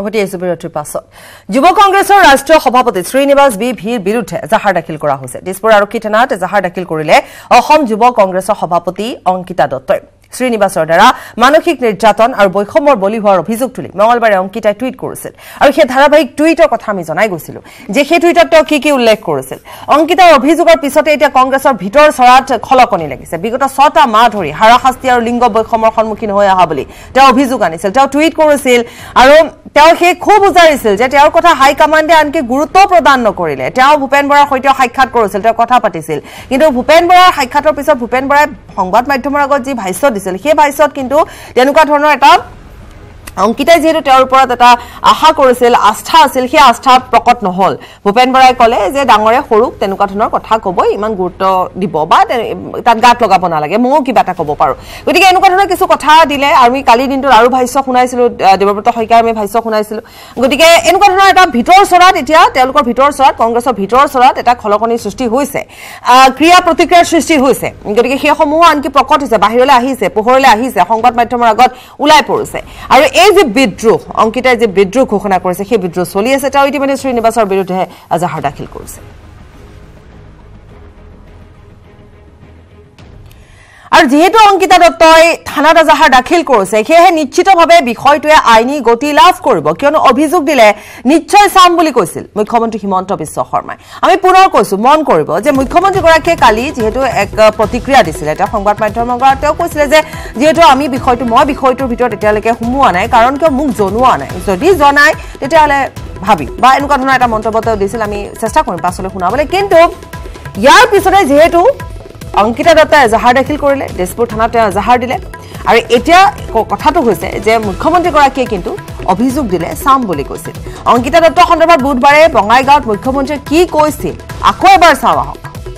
যুৱ কংগ্ৰেছৰ ৰাষ্ট্ৰীয় সভাপতি শ্ৰীনিবাস বি ভিৰ বিৰুদ্ধে এজাহাৰ দাখিল কৰা হৈছে। দিছপুৰ আৰক্ষী থানাত এজাহাৰ দাখিল কৰিলে অসম যুৱ কংগ্ৰেছৰ সভাপতি অংকিতা দত্তই। শ্ৰীনিবাসৰ দ্বাৰা মানসিক নিৰ্যাতন আৰু বৈষম্যৰ বলি হোৱাৰ অভিযোগ তুলি মঙলবাৰে অংকিতাই টুইট কৰিছিল আৰু সেই ধাৰাবাহিক টুইটৰ কথা আমি জনাই গৈছিলো যে সেই টুইটত তেওঁ কি উল্লেখ কৰিছিল। অংকিতাৰ অভিযোগৰ পিছতে এতিয়া কংগ্ৰেছৰ ভিতৰ চৰাত খলকনি লাগিছে। বিগত 6টা মাহ ধৰি হাৰাশাস্তি আৰু লিংগ বৈষম্যৰ সন্মুখীন হৈ অহা বুলি তেওঁ অভিযোগ আনিছিল। তেওঁ টুইট কৰিছিল আৰু তেওঁ সেই খুব উজাৰিছিল যে তেওঁৰ কথা হাইকমাণ্ডে আনকি গুৰুত্ব প্ৰদান নকৰিলে। তেওঁ ভূপেন বৰাৰ সৈতে সাক্ষাৎ কৰিছিল, তেওঁ কথা পাতিছিল, কিন্তু ভূপেন বৰাৰ সাক্ষাতৰ পিছত ভূপেন বৰাই সংবাদ মাধ্যমৰ আগত যি ভাষ্য দিছিল সেই ভাষ্যত কিন্তু তেনেকুৱা ধৰণৰ এটা অংকিতাই যেহেতু তেওঁৰ ওপৰত এটা আশা কৰিছিল, আস্থা আছিল, সেই আস্থা প্ৰকট নহল। ভূপেন বৰাই ক'লে যে ডাঙৰে সৰুক তেনেকুৱা ধৰণৰ কথা ক'বই, ইমান গুৰুত্ব দিব বা তাত গাত লগাব নালাগে, ময়ো কিবা এটা ক'ব পাৰোঁ। গতিকে এনেকুৱা ধৰণৰ কিছু কথা দিলে। আমি কালিৰ দিনটোত আৰু ভাষ্য শুনাইছিলোঁ, দেৱব্ৰত শইকীয়াৰ আমি ভাষ্য শুনাইছিলোঁ। গতিকে এনেকুৱা ধৰণৰ এটা ভিতৰ চৰাত এতিয়া তেওঁলোকৰ ভিতৰ চৰাত কংগ্ৰেছৰ ভিতৰ চৰাত এটা খলকনিৰ সৃষ্টি হৈছে, ক্ৰিয়া প্ৰতিক্ৰিয়াৰ সৃষ্টি হৈছে। গতিকে সেইসমূহ আনকি প্ৰকট হৈছে, বাহিৰলৈ আহিছে, পোহৰলৈ আহিছে, সংবাদ মাধ্যমৰ আগত ওলাই পৰিছে। আৰু এই যে বিদ্ৰোহ, অংকিতাই যে বিদ্ৰোহ ঘোষণা কৰিছে সেই বিদ্ৰোহ চলি আছে। তেওঁ ইতিমধ্যে শ্ৰীনিবাসৰ বিৰুদ্ধে এজাহাৰ দাখিল কৰিছে। আৰু যেহেতু অংকিতা দত্তই থানাত এজাহাৰ দাখিল কৰিছে সেয়েহে নিশ্চিতভাৱে বিষয়টোৱে আইনী গতি লাভ কৰিব, কিয়নো অভিযোগ দিলে নিশ্চয় চাম বুলি কৈছিল মুখ্যমন্ত্ৰী হিমন্ত বিশ্ব শৰ্মাই। আমি পুনৰ কৈছো, মন কৰিব যে মুখ্যমন্ত্ৰীগৰাকীয়ে কালি যিহেতু এক প্ৰতিক্ৰিয়া দিছিলে, তেওঁ সংবাদ মাধ্যমৰ আগত তেওঁ কৈছিলে যে যিহেতু মই বিষয়টোৰ ভিতৰত এতিয়ালৈকে সোমোৱা নাই, কাৰণ কিয় মোক জনোৱা নাই, যদি জনাই তেতিয়াহ'লে ভাবি বা এনেকুৱা ধৰণৰ এটা মন্তব্য তেওঁ দিছিল। আমি চেষ্টা কৰিম পাছলৈ শুনাবলৈ। কিন্তু ইয়াৰ পিছতে যিহেতু অংকিতা দত্তই এজাহাৰ দাখিল কৰিলে, দিছপুৰ থানাত তেওঁ এজাহাৰ দিলে, আৰু এতিয়া কথাটো হৈছে যে মুখ্যমন্ত্ৰীগৰাকীয়ে কিন্তু অভিযোগ দিলে চাম বুলি কৈছিল। অংকিতা দত্তৰ সন্দৰ্ভত বুধবাৰে বঙাইগাঁৱত মুখ্যমন্ত্ৰীয়ে কি কৈছিল আকৌ এবাৰ চাওঁ আহক।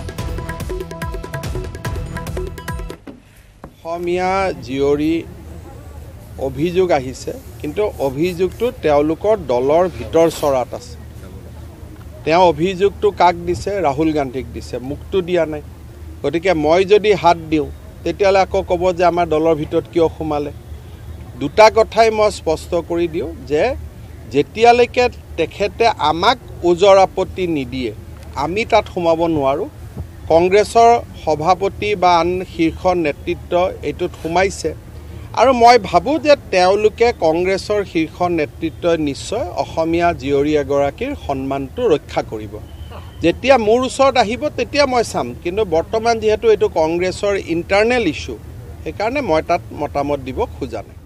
অসমীয়া জীয়ৰী অভিযোগ আহিছে, কিন্তু অভিযোগটো তেওঁলোকৰ দলৰ ভিতৰ চৰাত আছে। তেওঁ অভিযোগটো কাক দিছে? ৰাহুল গান্ধীক দিছে, মোকতো দিয়া নাই। গতিকে মই যদি হাত দিওঁ তেতিয়াহ'লে আকৌ ক'ব যে আমাৰ দলৰ ভিতৰত কিয় সোমালে। দুটা কথাই মই স্পষ্ট কৰি দিওঁ যে যেতিয়ালৈকে তেখেতে আমাক ওজৰ আপত্তি নিদিয়ে আমি তাত সোমাব নোৱাৰোঁ। কংগ্ৰেছৰ সভাপতি বা আন শীৰ্ষ নেতৃত্ব এইটোত সোমাইছে, আৰু মই ভাবোঁ যে তেওঁলোকে কংগ্ৰেছৰ শীৰ্ষ নেতৃত্বই নিশ্চয় অসমীয়া জীয়ৰী এগৰাকীৰ সন্মানটো ৰক্ষা কৰিব। যেতিয়া মোৰ ওচৰত আহিব তেতিয়া মই চাম, কিন্তু বৰ্তমান যিহেতু এইটো কংগ্ৰেছৰ ইণ্টাৰনেল ইছ্যু, সেইকাৰণে মই তাত মতামত দিব খোজা নাই।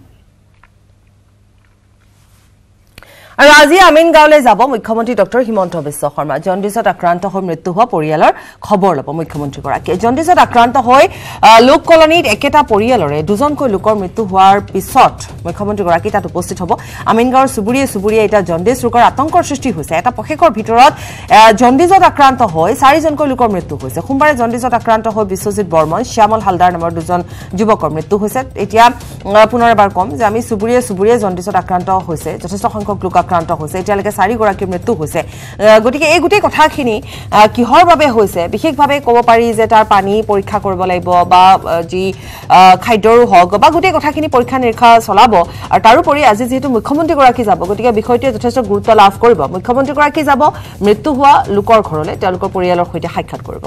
আৰু আজি আমিনগাঁৱলৈ যাব মুখ্যমন্ত্ৰী ডক্টৰ হিমন্ত বিশ্ব শৰ্মা। জণ্ডিছত আক্ৰান্ত হৈ মৃত্যু হোৱা পৰিয়ালৰ খবৰ ল'ব মুখ্যমন্ত্ৰীগৰাকীয়ে। জণ্ডিছত আক্ৰান্ত হৈ লোক কলনীত একেটা পৰিয়ালৰে দুজনকৈ লোকৰ মৃত্যু হোৱাৰ পিছত মুখ্যমন্ত্ৰীগৰাকী তাত উপস্থিত হ'ব। আমিনগাঁৱৰ চুবুৰীয়ে এতিয়া জণ্ডিছ ৰোগৰ আতংকৰ সৃষ্টি হৈছে। এটা পষেকৰ ভিতৰত জণ্ডিছত আক্ৰান্ত হৈ 4জনকৈ লোকৰ মৃত্যু হৈছে। সোমবাৰে জণ্ডিছত আক্ৰান্ত হৈ বিশ্বজিৎ বৰ্মন, শ্যামল হালদাৰ নামৰ দুজন যুৱকৰ মৃত্যু হৈছে। এতিয়া পুনৰ এবাৰ ক'ম যে আমি চুবুৰীয়ে জণ্ডিছত আক্ৰান্ত হৈছে, যথেষ্ট সংখ্যক লোক আক্ৰান্ত হৈছে। এতিয়ালৈকে 4গৰাকীৰ মৃত্যু হৈছে। গতিকে এই গোটেই কথাখিনি কিহৰ বাবে হৈছে বিশেষভাৱে ক'ব পাৰি যে তাৰ পানী পৰীক্ষা কৰিব লাগিব বা যি খাদ্যৰো হওক বা গোটেই কথাখিনি পৰীক্ষা নিৰীক্ষা চলাব। আৰু তাৰোপৰি আজি যিহেতু মুখ্যমন্ত্ৰীগৰাকী যাব, গতিকে বিষয়টোৱে যথেষ্ট গুৰুত্ব লাভ কৰিব। মুখ্যমন্ত্ৰীগৰাকী যাব মৃত্যু হোৱা লোকৰ ঘৰলৈ, তেওঁলোকৰ পৰিয়ালৰ সৈতে সাক্ষাৎ কৰিব।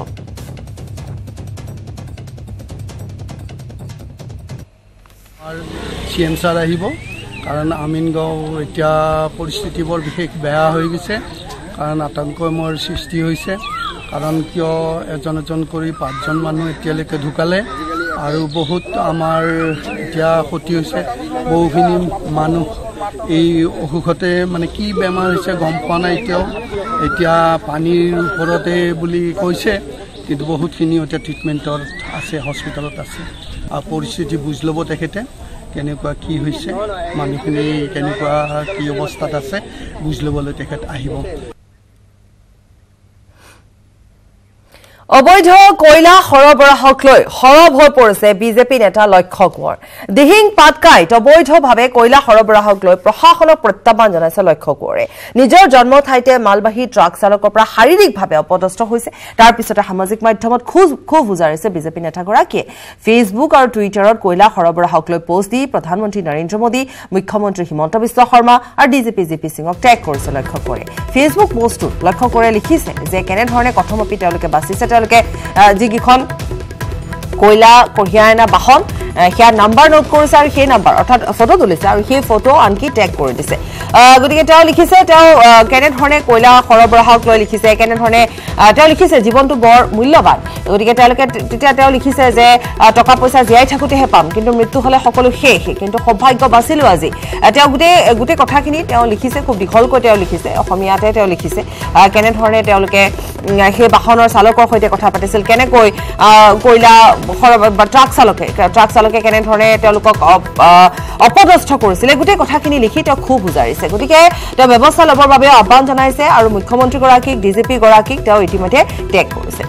CM ছাৰ আহিব, কাৰণ আমিনগাঁও এতিয়া পৰিস্থিতি বৰ বিশেষ বেয়া হৈ গৈছে, কাৰণ আতংকময়ৰ সৃষ্টি হৈছে। কাৰণ কিয় এজন কৰি 5জন মানুহ এতিয়ালৈকে ঢুকালে, আৰু বহুত আমাৰ এতিয়া ক্ষতি হৈছে। বহুখিনি মানুহ এই অসুখতে মানে কি বেমাৰ হৈছে গম পোৱা নাই এতিয়াও। এতিয়া পানীৰ ওপৰতে বুলি কৈছে, কিন্তু বহুতখিনি এতিয়া ট্ৰিটমেণ্টত আছে, হস্পিটেলত আছে। আৰু পৰিস্থিতি বুজ ল'ব তেখেতে, কেনেকুৱা কি হৈছে, মানুহখিনি কেনেকুৱা কি অৱস্থাত আছে বুজ ল'বলৈ তেখেত আহিব। অবৈধ কয়লা সৰবৰাহক লৈ সৰব হৈ পৰিছে বিজেপি নেতা লক্ষ্য কোঁৱৰ দিহিং পাটকাইত অবৈধভাৱে কয়লা সৰবৰাহক লৈ প্ৰশাসনক প্ৰত্যাহ্বান জনাইছে লক্ষ্য কোঁৱৰে নিজৰ জন্ম ঠাইতে মালবাহী ট্ৰাক চালকৰ পৰা শাৰীৰিকভাৱে অপদস্থ হৈছে তাৰ পিছতে সামাজিক মাধ্যমত খুব উজাৰিছে বিজেপি নেতাগৰাকীয়ে ফেচবুক আৰু টুইটাৰত কয়লা সৰবৰাহক লৈ পোষ্ট দি প্ৰধানমন্ত্ৰী নৰেন্দ্ৰ মোদী মুখ্যমন্ত্ৰী হিমন্ত বিশ্ব শৰ্মা আৰু ডিজিপি জিপি সিঙক টেগ কৰিছে লক্ষ্য কোঁৱৰে ফেচবুক পোষ্টত লক্ষ্য কোঁৱৰে লিখিছে যে কেনেধৰণে কথমপি তেওঁলোকে বাচিছে যিকেইখন কয়লা কঢ়িয়াই অনা বাহন সেয়া নাম্বাৰ নোট কৰিছে আৰু সেই নাম্বাৰ অৰ্থাৎ ফটো তুলিছে আৰু সেই ফটো আনকি টেগ কৰি দিছে গতিকে তেওঁ লিখিছে তেওঁ কেনেধৰণে কয়লা সৰবৰাহক লৈ লিখিছে কেনেধৰণে তেওঁ লিখিছে জীৱনটো বৰ মূল্যৱান গতিকে তেওঁলোকে তেতিয়া তেওঁ লিখিছে যে টকা পইচা জীয়াই থাকোঁতেহে পাম কিন্তু মৃত্যু হ'লে সকলো শেষ কিন্তু সৌভাগ্য বাচিলোঁ আজি তেওঁ গোটেই কথাখিনি তেওঁ লিখিছে খুব দীঘলকৈ তেওঁ লিখিছে অসমীয়াতে তেওঁ লিখিছে কেনেধৰণে তেওঁলোকে সেই বাহনৰ চালকৰ সৈতে কথা পাতিছিল কেনেকৈ কয়লা ট্ৰাক চালকে কেনেধৰণে তেওঁলোকক অপদস্থ কৰিছিল গোটেই কথাখিনি লিখি তেওঁ খুব উজাৰিছে গতিকে তেওঁ ব্যৱস্থা ল'বৰ বাবে আহ্বান জনাইছে আৰু মুখ্যমন্ত্ৰীগৰাকীক ডিজিপি গৰাকীক তেওঁ ইতিমধ্যে টেগ কৰিছে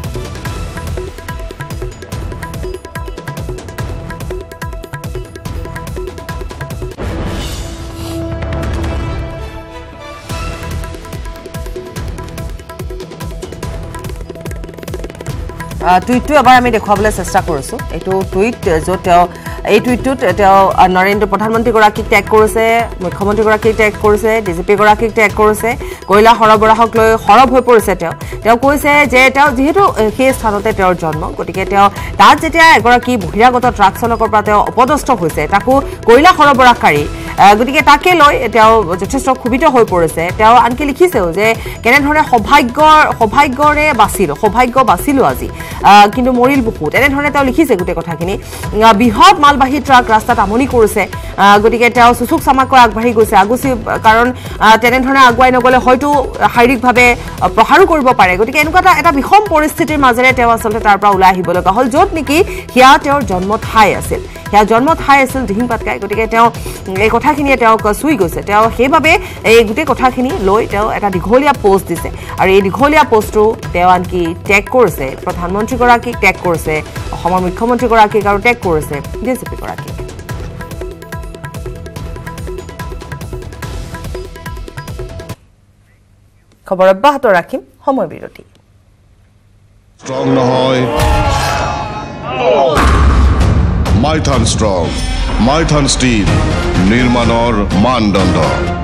টুইটটো এবাৰ আমি দেখুৱাবলৈ চেষ্টা কৰিছোঁ এইটো টুইট য'ত তেওঁ এই টুইটটোত তেওঁ প্ৰধানমন্ত্ৰীগৰাকীক টেগ কৰিছে মুখ্যমন্ত্ৰীগৰাকীক টেগ কৰিছে ডিজিপিগৰাকীক টেগ কৰিছে কয়লা সৰবৰাহক লৈ সৰব হৈ পৰিছে তেওঁ কৈছে যে তেওঁ যিহেতু সেই স্থানতে তেওঁৰ জন্ম গতিকে তেওঁ তাত যেতিয়া এগৰাকী বহিৰাগত ট্ৰাক চালকৰ পৰা তেওঁ অপদস্থ হৈছে তাকো কয়লা সৰবৰাহকাৰী গতিকে তাকে লৈ তেওঁ যথেষ্ট ক্ষোভিত হৈ পৰিছে তেওঁ আনকি লিখিছেও যে কেনেধৰণে সৌভাগ্যৰে সৌভাগ্য বাচিলোঁ আজি কিন্তু মৰিল বহুত এনেধৰণে তেওঁ লিখিছে গোটেই কথাখিনি বৃহৎ মালবাহী ট্ৰাক ৰাস্তাত আমনি কৰিছে গতিকে তেওঁ চুচুক চামাকৈ আগবাঢ়ি গৈছে কাৰণ তেনেধৰণে আগুৱাই নগ'লে হয়তো শাৰীৰিকভাৱে প্ৰহাৰো কৰিব পাৰে গতিকে এনেকুৱা এটা বিষম পৰিস্থিতিৰ মাজেৰে তেওঁ আচলতে তাৰ পৰা ওলাই আহিব লগা হ'ল য'ত নেকি সেয়া তেওঁৰ জন্ম ঠাই আছিল দিহিং পাটকাই গতিকে তেওঁ এই কথাখিনিয়ে তেওঁক চুই গৈছে তেওঁ সেইবাবে এই গোটেই কথাখিনি লৈ তেওঁ এটা দীঘলীয়া পোষ্ট দিছে আৰু এই দীঘলীয়া পোষ্টটো তেওঁ আনকি টেগ কৰিছে প্ৰধানমন্ত্ৰীগৰাকীক টেগ কৰিছে অসমৰ মুখ্যমন্ত্ৰীগৰাকীক আৰু টেগ কৰিছে ডিজিপিগৰাকীক খবৰ অব্যাহত ৰাখিম সময় বিৰতি ষ্ট্ৰং নহয় মাইথান ষ্ট্ৰং মাইথান ষ্টীল নিৰ্মাণৰ মানদণ্ড